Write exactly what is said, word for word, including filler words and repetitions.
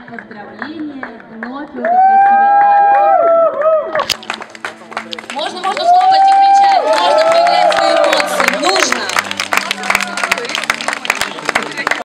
поздравления вновь в этой красивой арке. Можно, можно